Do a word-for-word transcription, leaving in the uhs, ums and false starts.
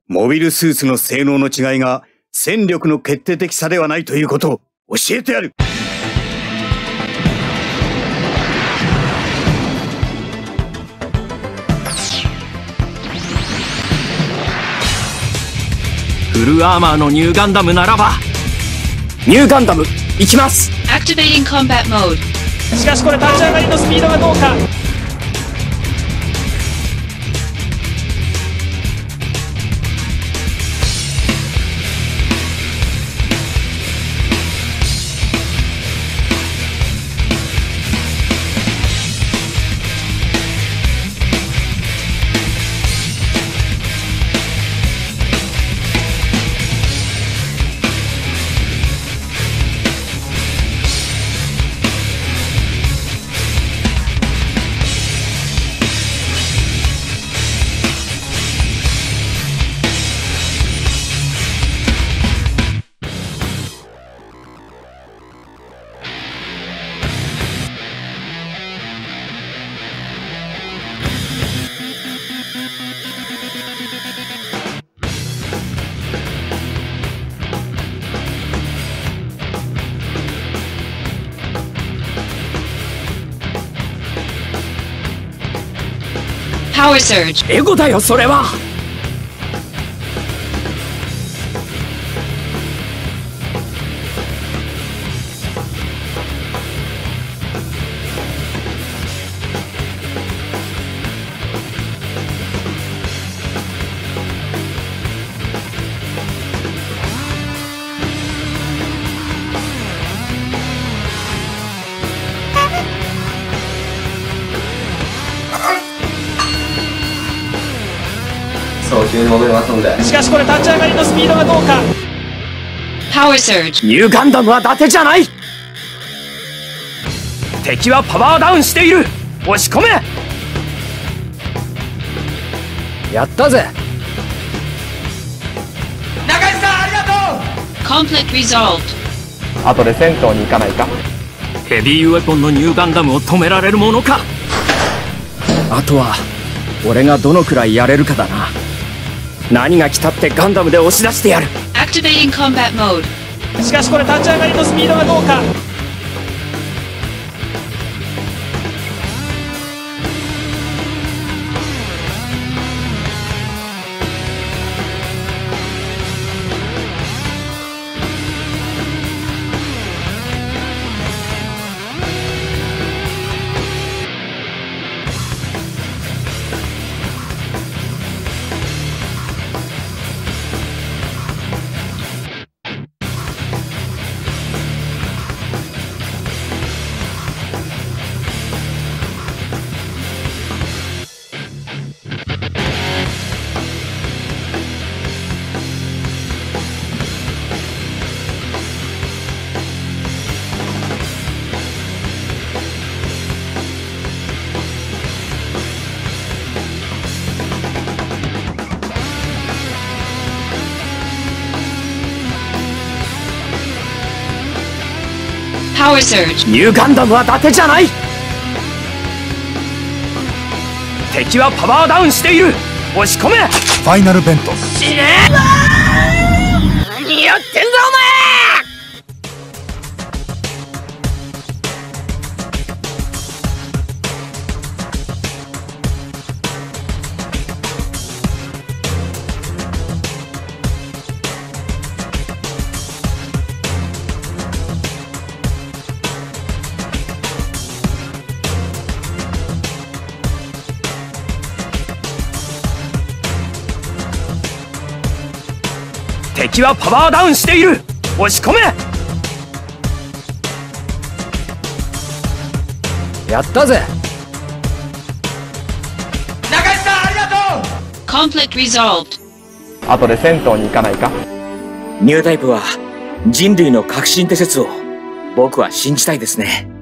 モビルスーツの性能の違いが戦力の決定的差ではないということを教えてやる。 フルアーマーのニューガンダムならば、ニューガンダム行きます。 Activating combat mode。 しかしこれ立ち上がりのスピードがどうか。 Power surge。 エゴだよそれは。 早急に戻りますので。 しかしこれ立ち上がりのスピードがどうか。 Power surge。 ニューガンダムは伊達じゃない。敵はパワーダウンしている。押し込め。やったぜ。 中井さんありがとう。 Conflict resolved。 後で戦闘に行かないか。 ヘビーウェポンのニューガンダムを止められるものか。あとは俺がどのくらいやれるかだな。何が来たってガンダムで押し出してやる。 Activating combat mode。 しかしこれ立ち上がりのスピードがどうか。 Power surge。 ニューガンダムは伊達じゃない。敵はパワーダウンしている。押し込め。 ファイナルベント。 死ねー。何やってんだお前。敵はパワーダウンしている。押し込め。やったぜ。 中井さんありがとう。 Conflict resolved。 後で戦闘に行かないか。 ニュータイプは人類の革新って説を僕は信じたいですね。